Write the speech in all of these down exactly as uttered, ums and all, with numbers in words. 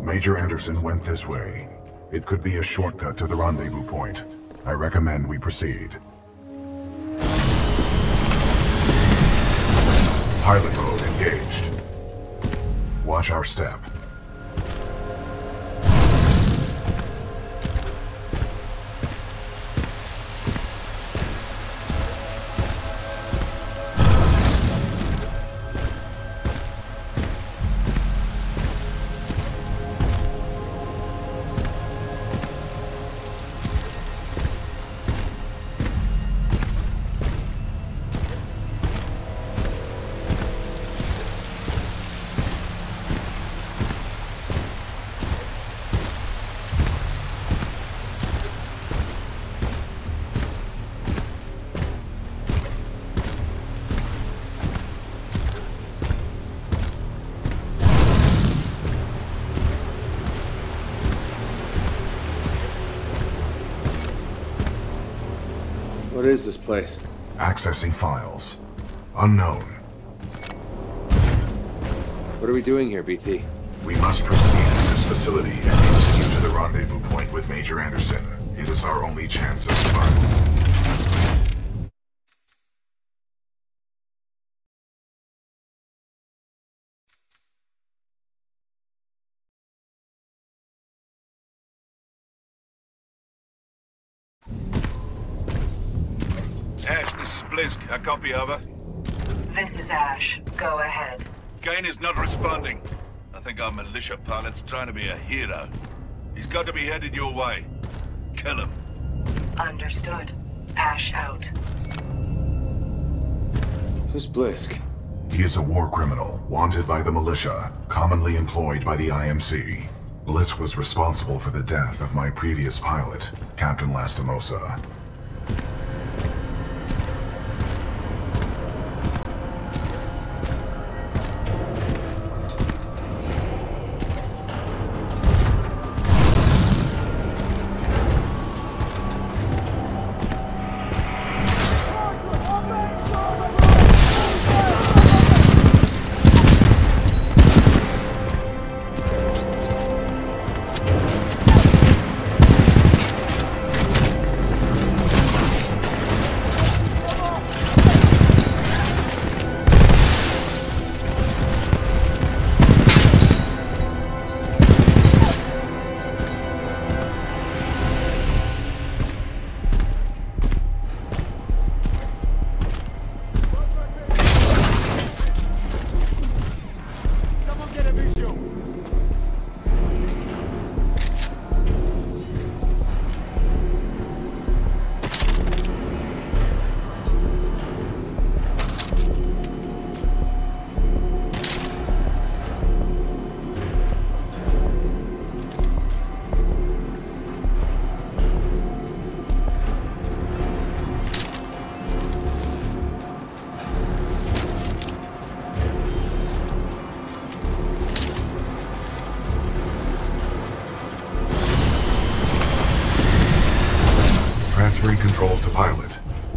Major Anderson went this way. It could be a shortcut to the rendezvous point. I recommend we proceed. Pilot mode engaged. Watch our step. What is this place? Accessing files. Unknown. What are we doing here, B T? We must proceed to this facility and continue to the rendezvous point with Major Anderson. It is our only chance of survival. Ash, this is Blisk. A copy, over. This is Ash. Go ahead. Kane is not responding. I think our militia pilot's trying to be a hero. He's got to be headed your way. Kill him. Understood. Ash out. Who's Blisk? He is a war criminal, wanted by the militia, commonly employed by the I M C. Blisk was responsible for the death of my previous pilot, Captain Lastimosa. Transferring controls to pilot.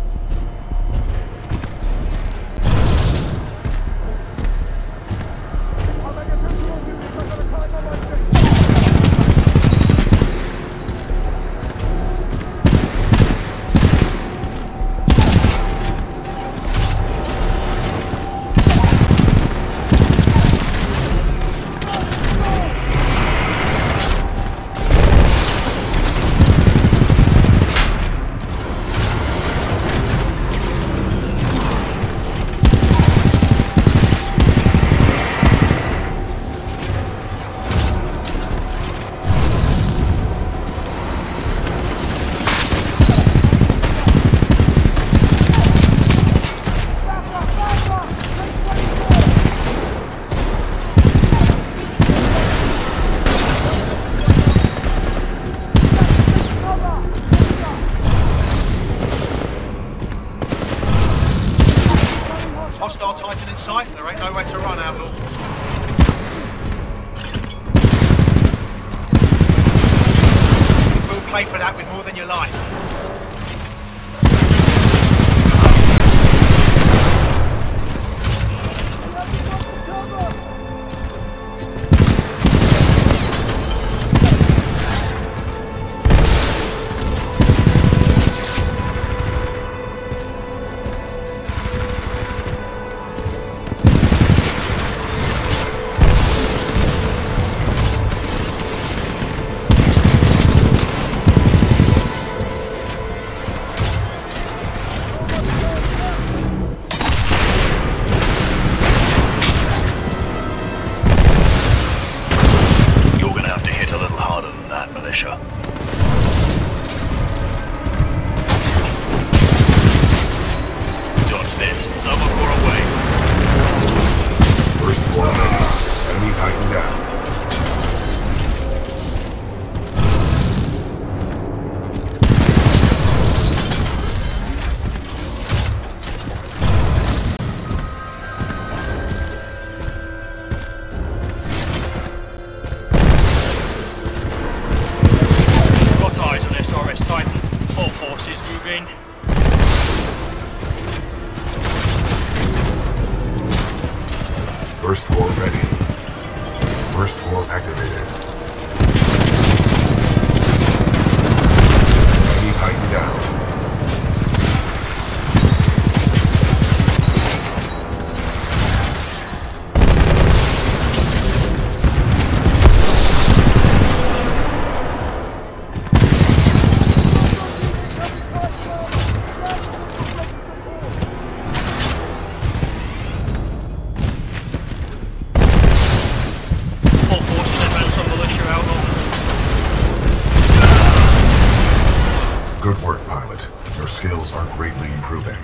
Hostile Titan in sight. There ain't no way to run, Outlaw. We'll play for that with more than your life. First floor ready. First floor activated. Ready, tighten down. Good work, pilot. Your skills are greatly improving.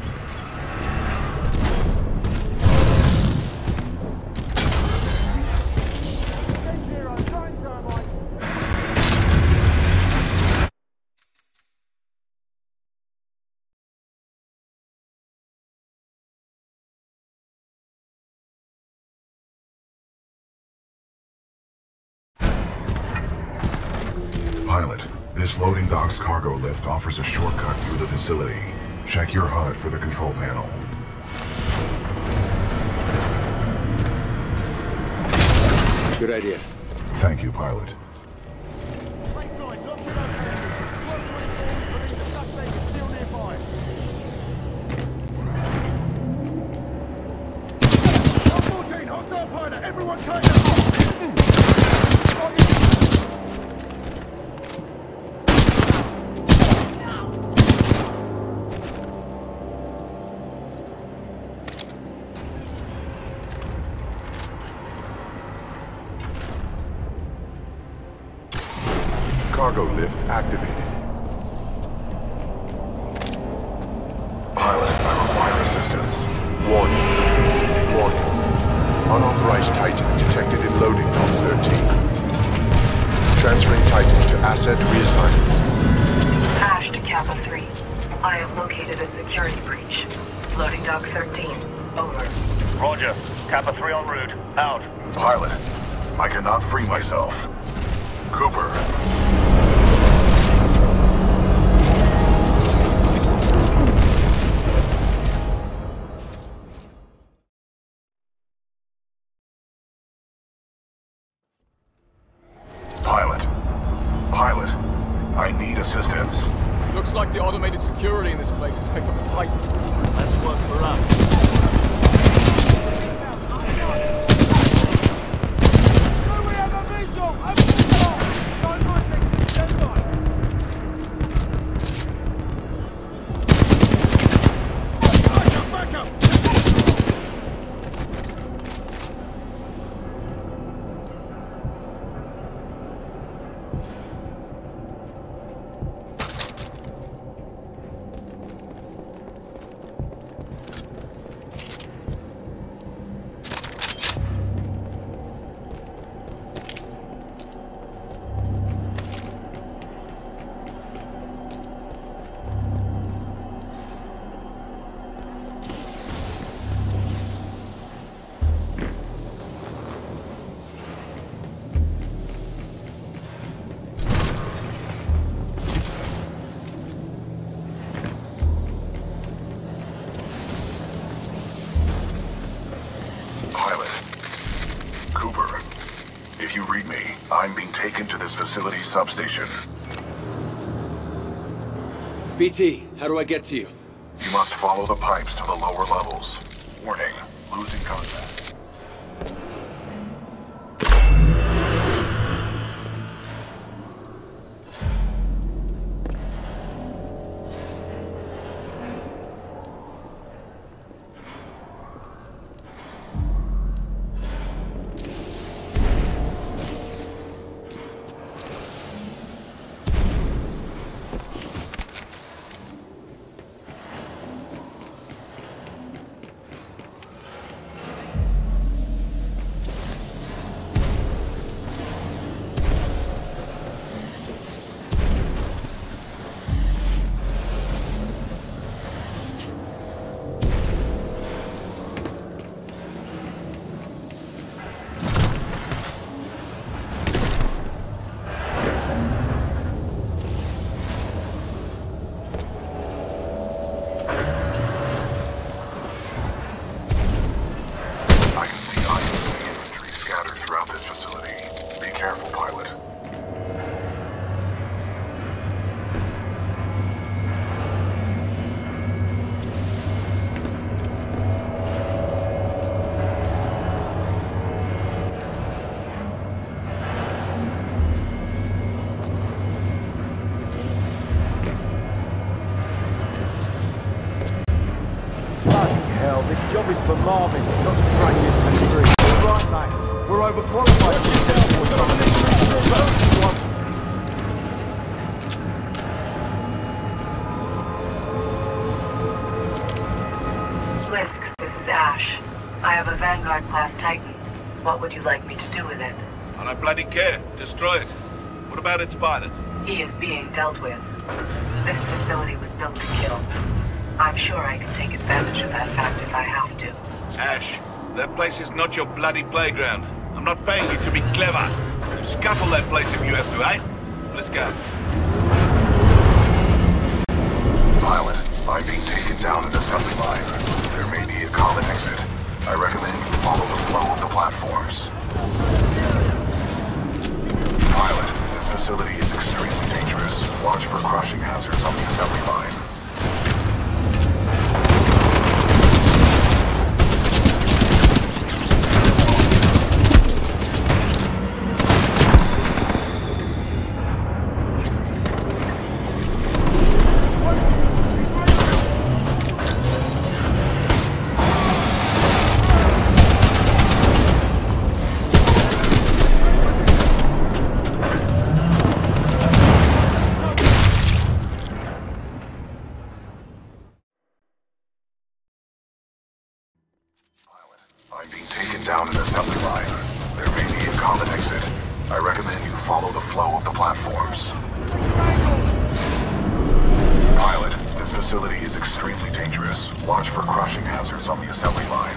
Pilot, this loading dock's cargo lift offers a shortcut through the facility. Check your H U D for the control panel. Good idea. Thank you, pilot. Everyone tighten up! Cargo lift activated. Pilot, I require assistance. Warning. Warning. Unauthorized Titan detected in loading dock thirteen. Transferring Titan to asset reassignment. Ash to Kappa three. I have located a security breach. Loading dock thirteen. Over. Roger. Kappa three en route. Out. Pilot, I cannot free myself. Cooper. Pilot. Pilot. I need assistance. Looks like the automated security in this place has picked up a Titan. That's work for us. If you read me, I'm being taken to this facility substation. B T, how do I get to you? You must follow the pipes to the lower levels. Warning, losing contact. Blisk, this is Ash. I have a Vanguard-class Titan. What would you like me to do with it? I don't bloody care. Destroy it. What about its pilot? He is being dealt with. This facility was built to kill. I'm sure I can take advantage of that fact if I have to. Ash, that place is not your bloody playground. I'm not paying you to be clever. You scuttle that place if you have to, eh? Let's go. Pilot, I'm being taken down an assembly line. There may be a common exit. I recommend you follow the flow of the platforms. Pilot, this facility is extremely dangerous. Watch for crushing hazards on the assembly line. I'm being taken down an assembly line. There may be a common exit. I recommend you follow the flow of the platforms. Pilot, this facility is extremely dangerous. Watch for crushing hazards on the assembly line.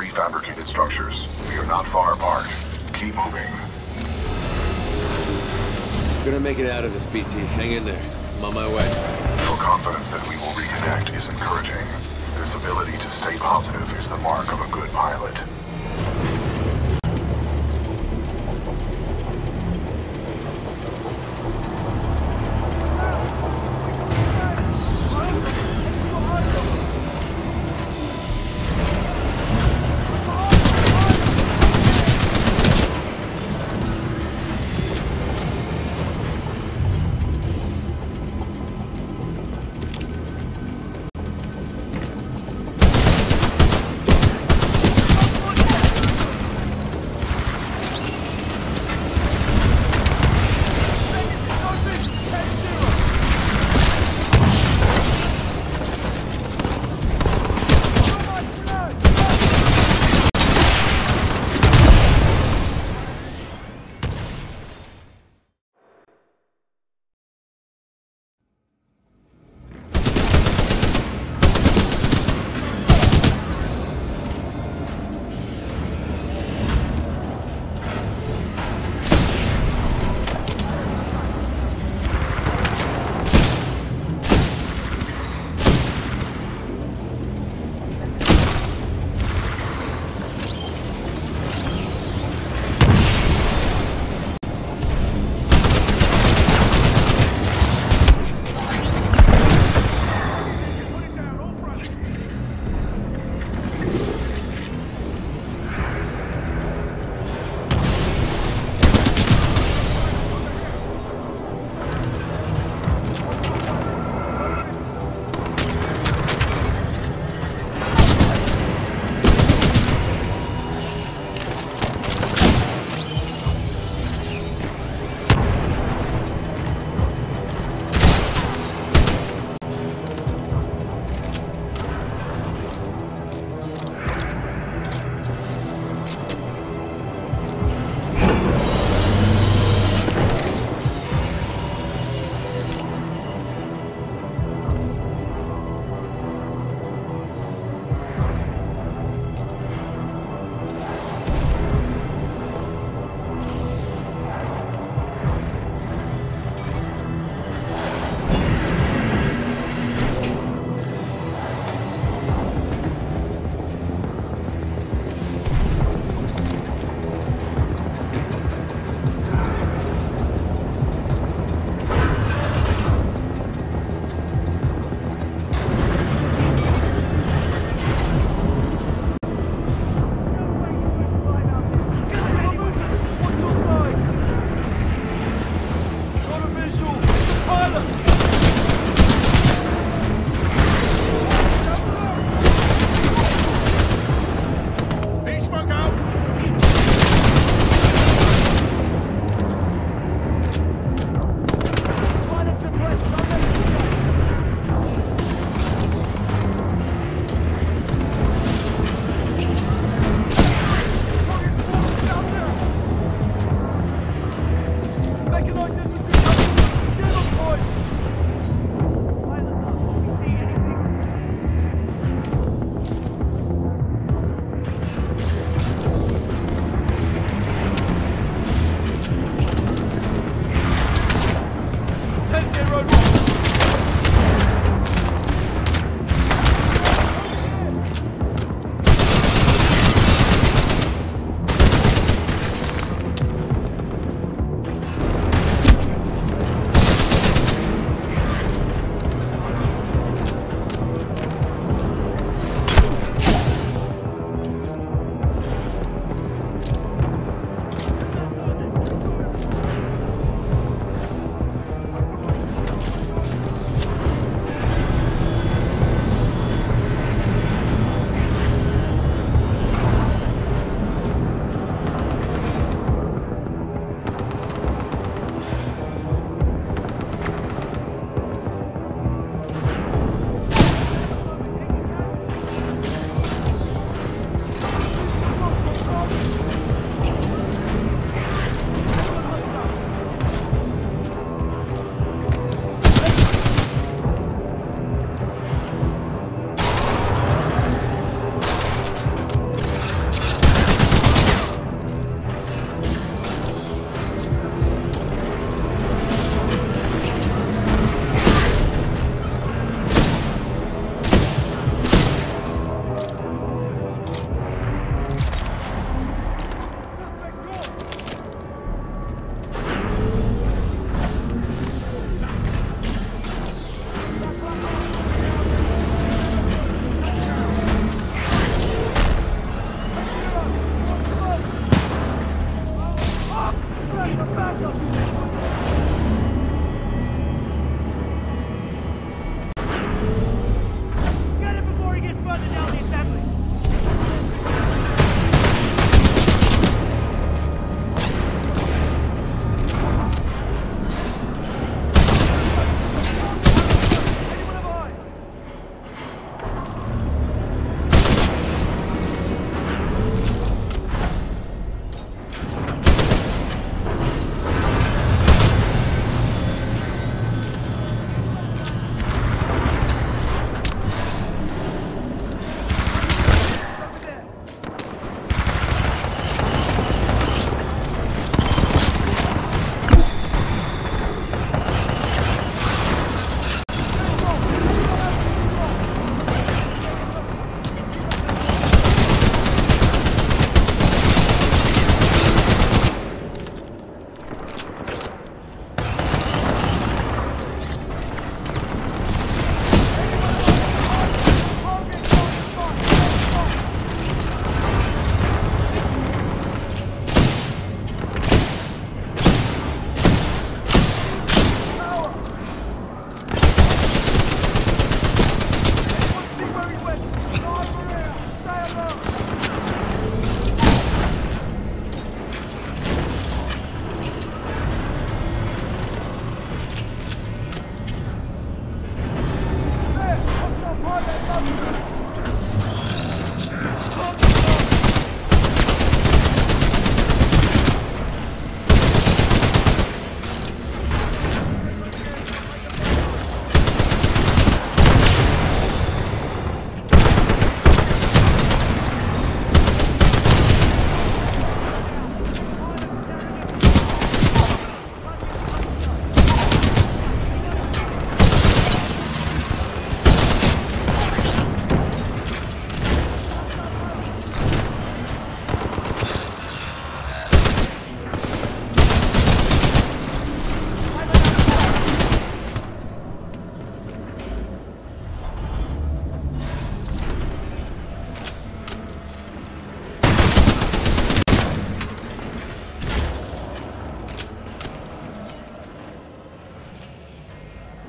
prefabricated structures. We are not far apart. Keep moving. Gonna make it out of this, B T. Hang in there. I'm on my way. Your confidence that we will reconnect is encouraging. This ability to stay positive is the mark of a good pilot.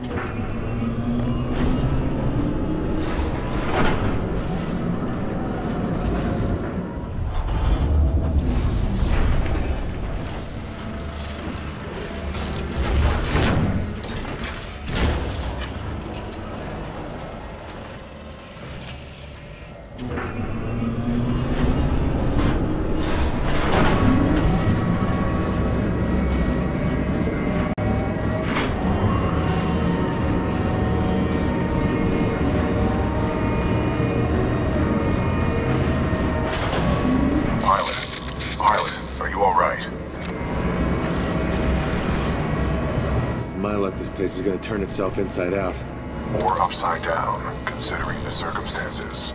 This place is gonna turn itself inside out. Or upside down, considering the circumstances.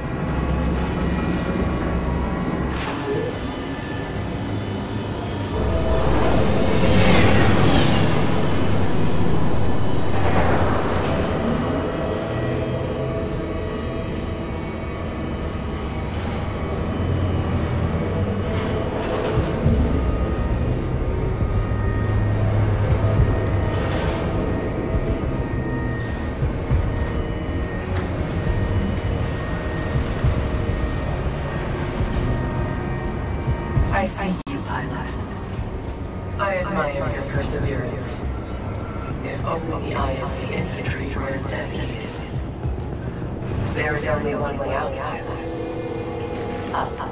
I see you, pilot. I admire your perseverance. If only the I M C infantry were as dedicated. There is only one way out, pilot. Up.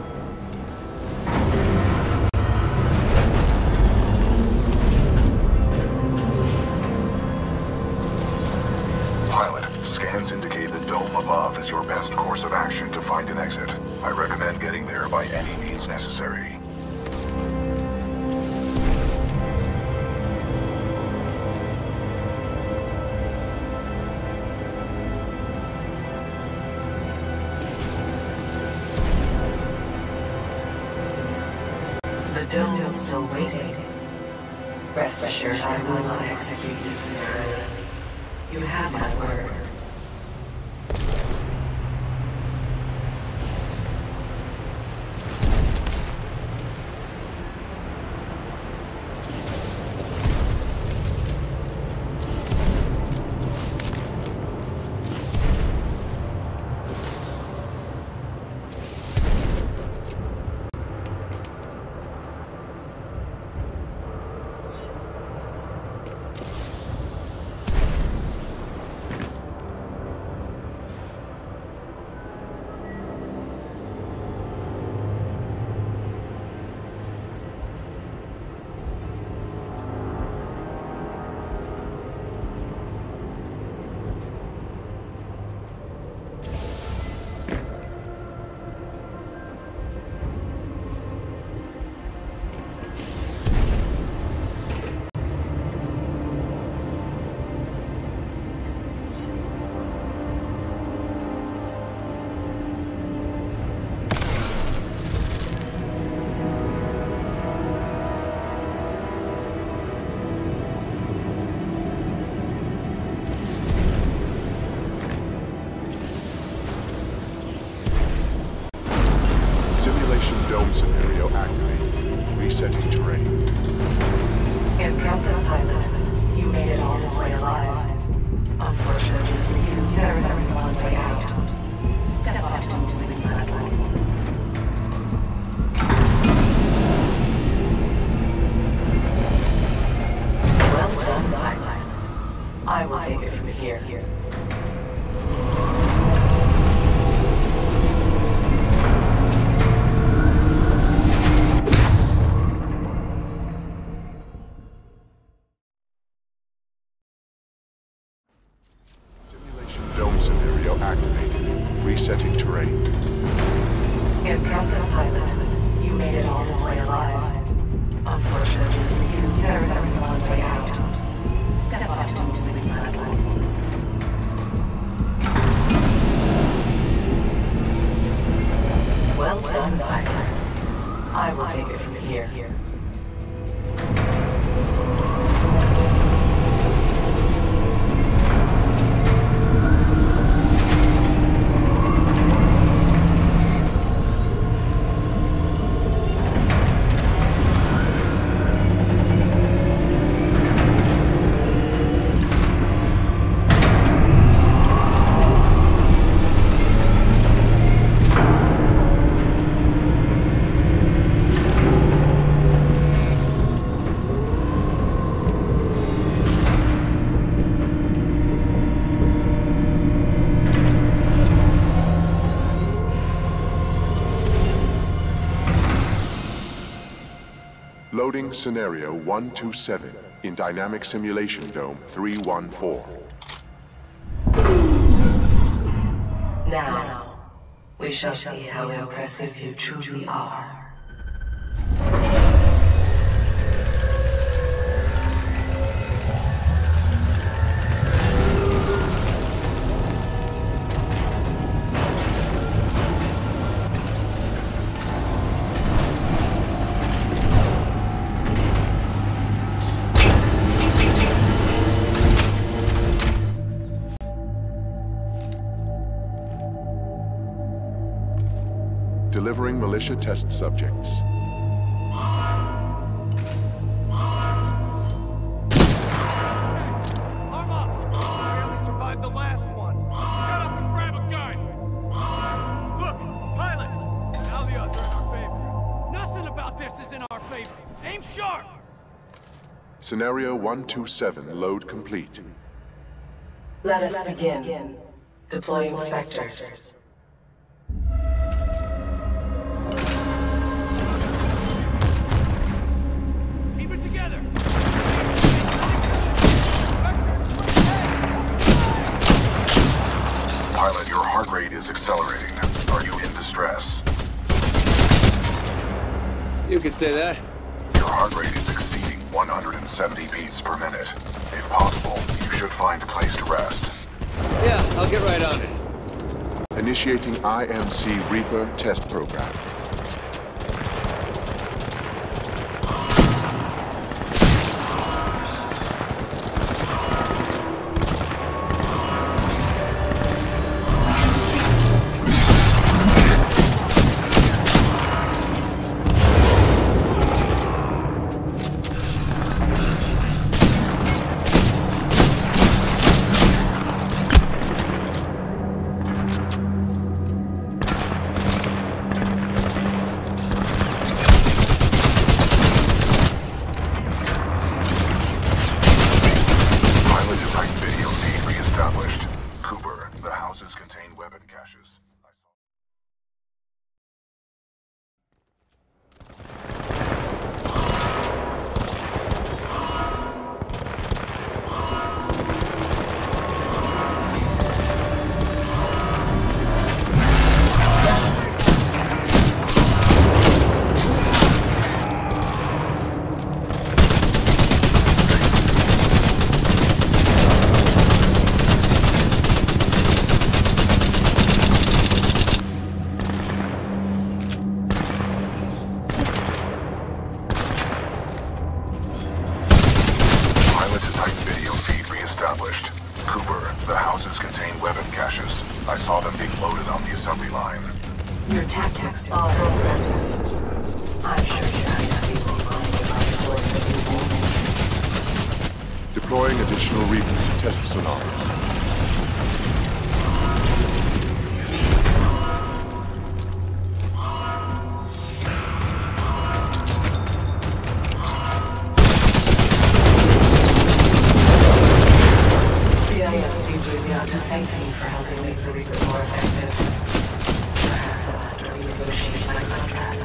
Pilot, scans indicate the dome above is your best course of action to find an exit. I recommend getting there by any means necessary. The dome is still waiting. Rest assured I will not execute you summarily. You have my word. Dome scenario activated. Resetting terrain. Impressive, pilot. You made it all this way alive. Unfortunately for you, there is only one way out. Step up to the platform. Well done, pilot. I will take it from here. Scenario activated. Resetting terrain. Impressive, pilot. You made it all this way alive. Unfortunately for you, there is only one way out. Step up to the platform. Well done, pilot. I will take it from here. Loading scenario one two seven in Dynamic Simulation Dome three one four. Now, we shall see how impressive you truly are. Delivering militia test subjects. Arm up! We barely survived the last one. Get up and grab a gun! Look, pilot! Now the odds are in our favor. Nothing about this is in our favor. Aim sharp! Scenario one two seven load complete. Let us begin. Deploying Spectres. Keep it together! Pilot, your heart rate is accelerating. Are you in distress? You could say that. Your heart rate is exceeding one hundred seventy beats per minute. If possible, you should find a place to rest. Yeah, I'll get right on it. Initiating I M C Reaper test program. Cooper, the houses contain weapon caches. I saw them being loaded on the assembly line. Your tactics are impressive. I'm sure you haven't seen some Deploying additional Reaper to test scenario. To thank me for helping make the Reaper more effective. Perhaps I'll have to renegotiate my contract.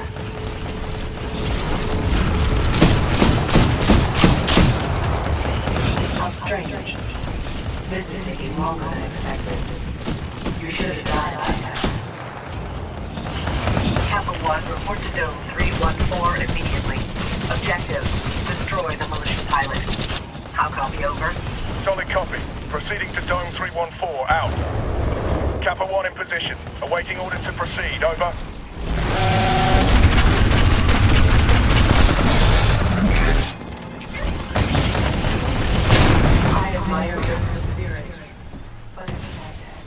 How strange. This is taking longer than expected. You should have died by now. Kappa one, report to Dome three one four immediately. Objective, destroy the militia pilot. How copy, over? Solid copy. Proceeding to Dome three one four, out. Kappa one in position. Awaiting orders to proceed, over. I admire your perseverance, but it's not that.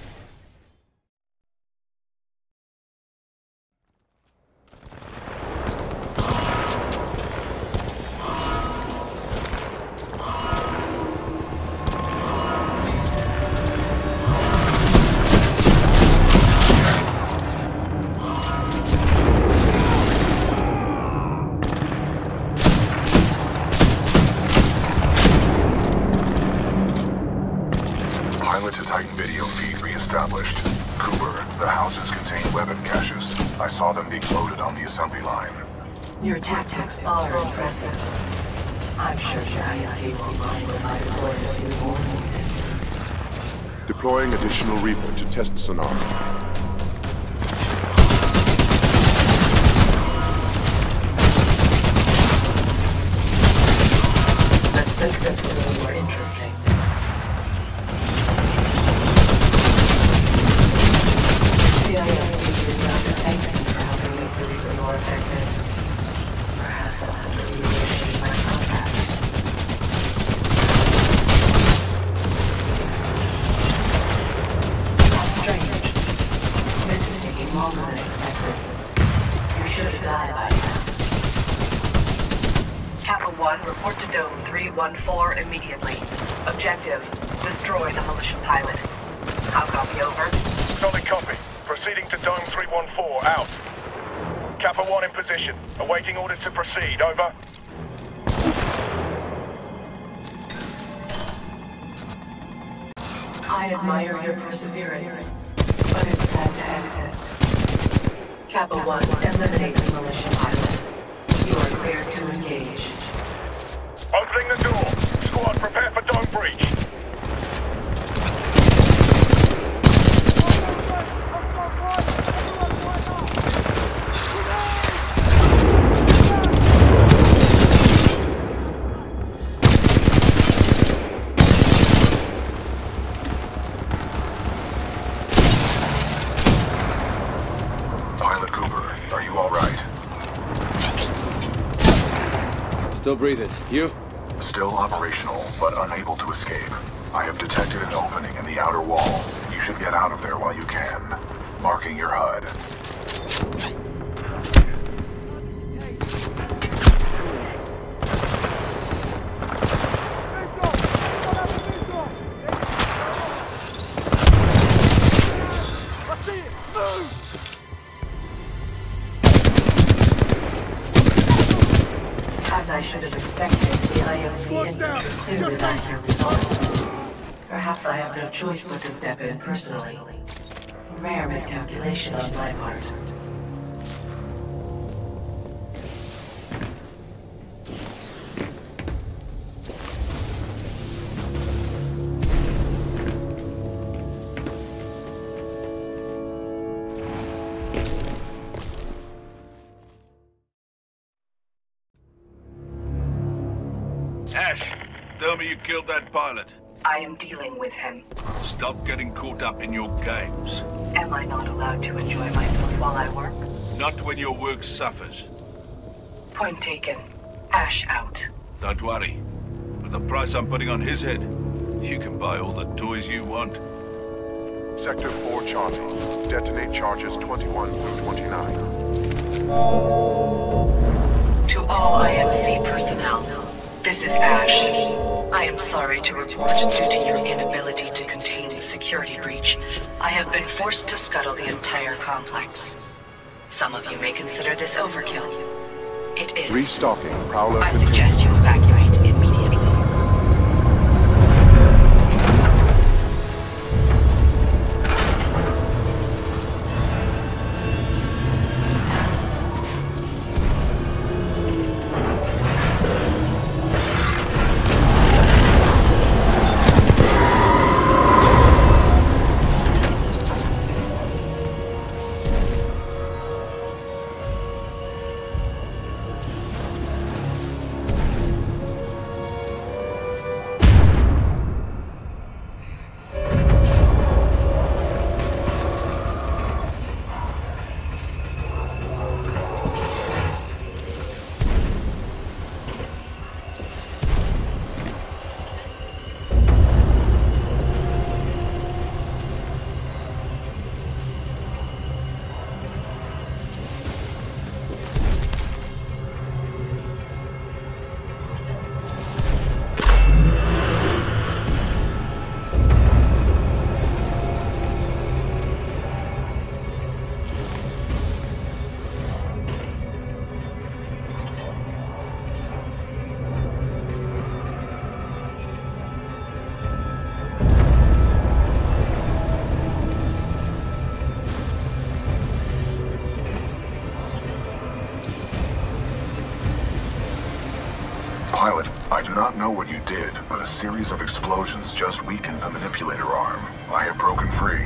Pilot to Titan video feed reestablished. Cooper, the houses contain weapon caches. I saw them being loaded on the assembly line. Your tactics are impressive. I'm sure the I M C won't mind if I deploy a few more units. Deploying additional Reaper to test sonar. Let's make this a little more interesting. The I M C is not to thank me for helping make the Reaper more effective. Perhaps I'll have to renegotiate my contract. How strange. This is taking longer than expected. You should have died by now. Kappa one, report to Dome three one four immediately. Objective, destroy the militia pilot. How copy, over? Solid copy. Proceeding to Dome three one four, out. Kappa one in position. Awaiting orders to proceed, over. I admire your perseverance, but it's time to end this. Kappa one, eliminate the militia pilot. You are cleared to engage. Opening the door. Squad, prepare for dome breach. Pilot Cooper, are you all right? Still breathing. You? Still operational, but unable to escape. I have detected an opening in the outer wall. You should get out of there while you can. Marking your H U D. As I should have expected, the I M C infantry clearly lack your resolve. Perhaps I have no choice but to step in personally. Rare miscalculation on my part. Ash, tell me you killed that pilot. I am dealing with him. Stop getting caught up in your games. Am I not allowed to enjoy myself while I work? Not when your work suffers. Point taken. Ash out. Don't worry. For the price I'm putting on his head, you can buy all the toys you want. Sector four Charlie. Detonate charges twenty-one through twenty-nine. To all I M C personnel, this is Ash. I am sorry to report, due to your inability to contain the security breach, I have been forced to scuttle the entire complex. Some of you may consider this overkill. It is. Restocking. Prowler I continues. suggest you evacuate immediately. know what you did, but a series of explosions just weakened the manipulator arm. I have broken free.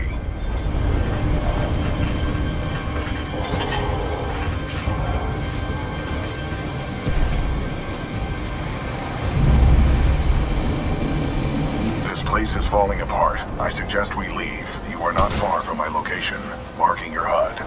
This place is falling apart. I suggest we leave. You are not far from my location. Marking your H U D.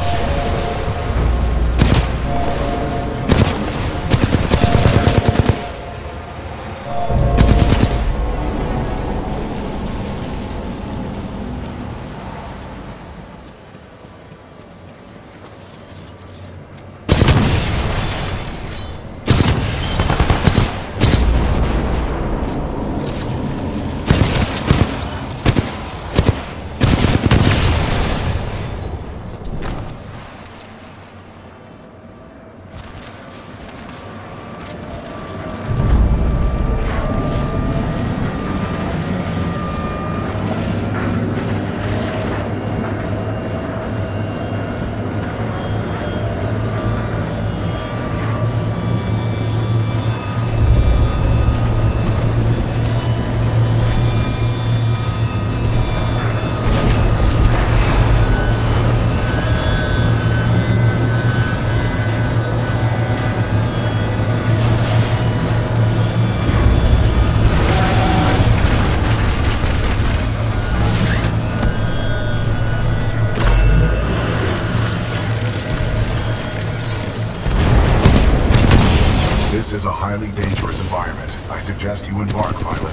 This is a highly dangerous environment. I suggest you embark, pilot.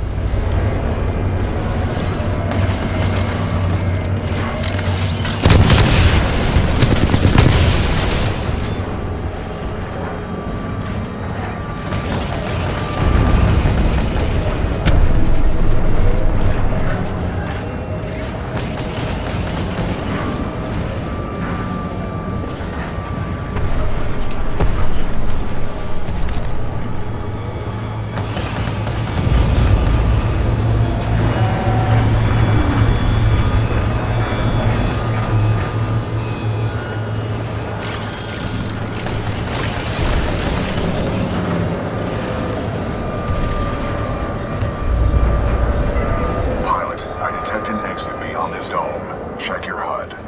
Check your H U D.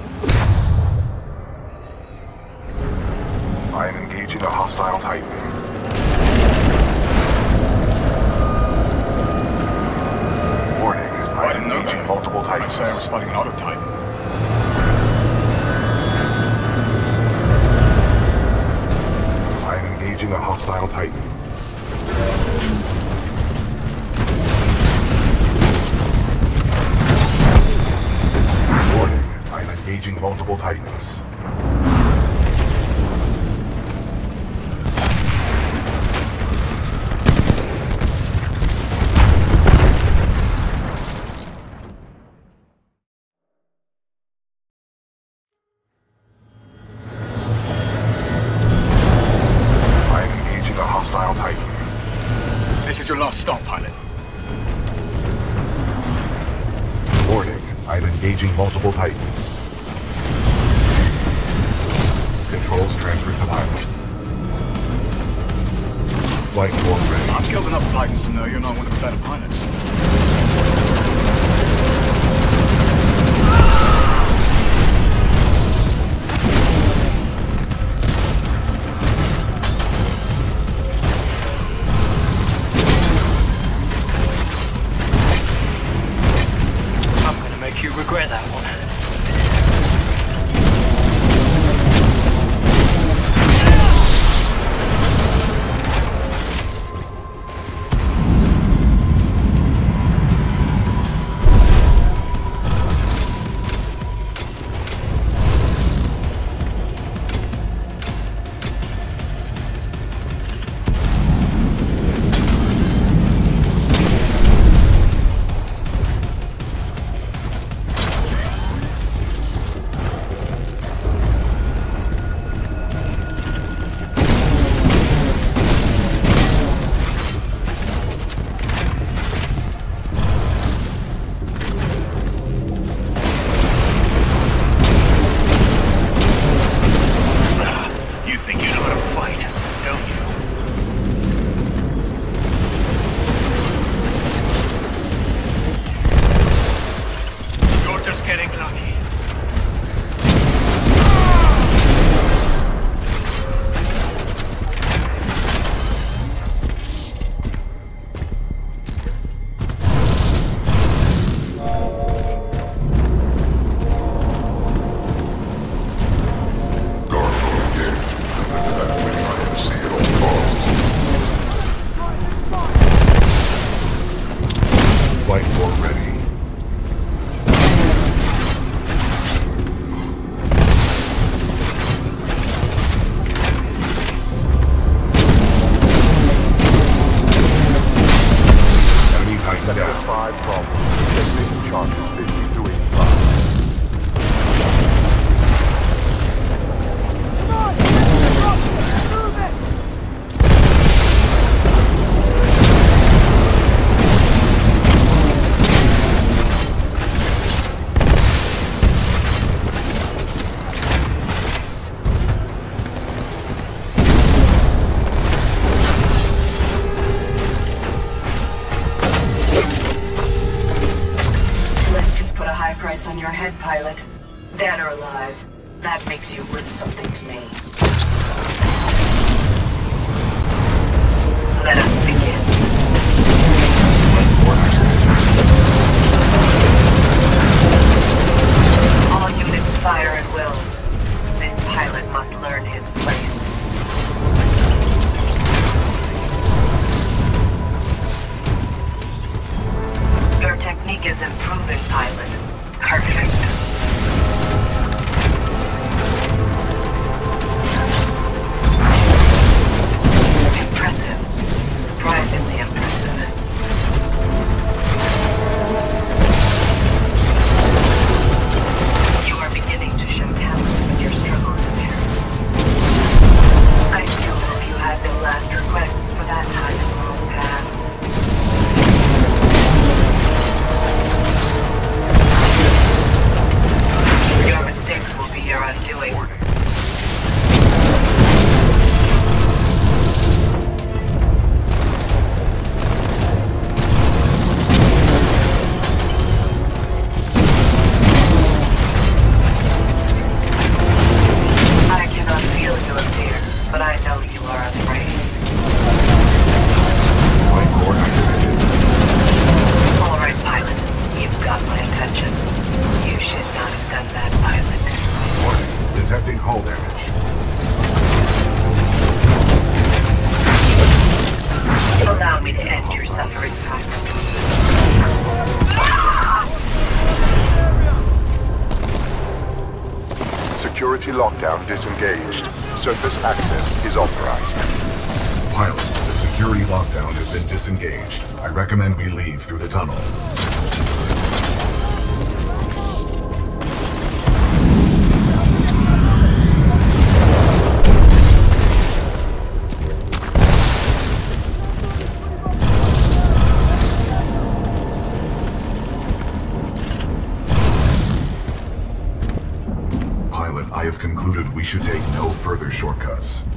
I am engaging a hostile Titan. Warning, I am engaging multiple Titans. I'd say I was fighting an auto Titan. I am engaging a hostile Titan. Engaging multiple Titans. I am engaging a hostile Titan. This is your last stop, pilot. Warning, I am engaging multiple Titans. Controls transferred to pilot. Flight form ready. I've killed enough Titans to know you're not one of the better pilots. I'm gonna make you regret that one. just getting lucky. Flight four ready. Enemy Titan down. Five problems. Testing charge fifty-three. Price on your head, pilot. Dead or alive. That makes you worth something to me. Let us begin. All units fire at will. This pilot must learn his place. Your technique is improving, pilot. Perfect. Impressive. Surprisingly impressive. You are beginning to show talent with your struggle in there. I feel that if you had no last requests for that time in the long past. Your mistakes will be your undoing. I cannot feel your fear, but I know you are afraid. Flight four activated. All right, pilot. You've got my attention. You should not have done that, pilot. Warning. Detecting hull damage. Allow me to end your suffering, pilot. Security lockdown disengaged. Surface access is authorized. Pilot, the security lockdown has been disengaged. I recommend we leave through the tunnel. Pilot, I have concluded we should take no further shortcuts.